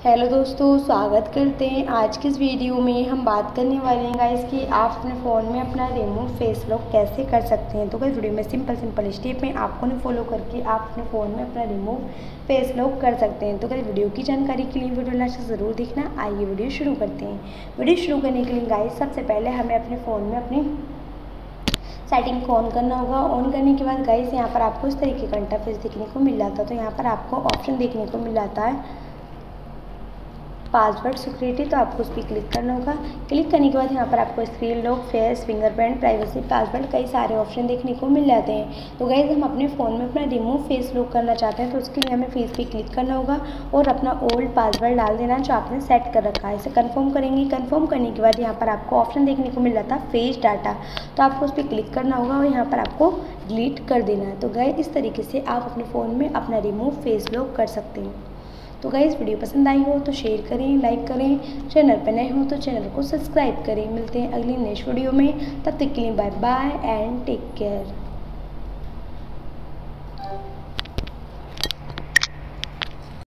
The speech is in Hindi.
हेलो दोस्तों, स्वागत करते हैं। आज की इस वीडियो में हम बात करने वाले हैं गाइस कि आप अपने फ़ोन में अपना रिमूव फेस लॉक कैसे कर सकते हैं। तो गाइस वीडियो में सिंपल स्टेप में आपको नहीं फॉलो करके आप अपने फ़ोन में अपना रिमूव फेस लॉक कर सकते हैं। तो गाइस वीडियो की जानकारी के लिए वीडियो लास्ट तक ज़रूर देखना। आइए वीडियो शुरू करते हैं। वीडियो शुरू करने के लिए गाइस सबसे पहले हमें अपने फ़ोन में अपनी सेटिंग को ऑन करना होगा। ऑन करने के बाद गाइस यहाँ पर आपको इस तरीके का इंटरफेस देखने को मिल जाता है। तो यहाँ पर आपको ऑप्शन देखने को मिल जाता है पासवर्ड सिक्योरिटी, तो आपको उस पर क्लिक करना होगा। क्लिक करने के बाद यहाँ पर आपको screen lock, face, fingerprint, privacy, password कई सारे ऑप्शन देखने को मिल जाते हैं। तो गाइस हम अपने फ़ोन में अपना रिमूव फेस लॉक करना चाहते हैं, तो उसके लिए हमें फेस पे क्लिक करना होगा और अपना ओल्ड पासवर्ड डाल देना जो आपने सेट कर रखा है। इसे कन्फर्म करेंगे। कन्फर्म करने के बाद यहाँ पर आपको ऑप्शन देखने को मिल जाता है फेस डाटा, तो आपको उस पर क्लिक करना होगा और यहाँ पर आपको डिलीट कर देना है। तो गाइस इस तरीके से आप अपने फ़ोन में अपना रिमूव फेस लॉक कर सकते हैं। तो गाइस वीडियो पसंद आई हो तो शेयर करें, लाइक करें। चैनल पर नए हो तो चैनल को सब्सक्राइब करें। मिलते हैं अगली नेक्स्ट वीडियो में, तब तक के लिए bye bye and take care.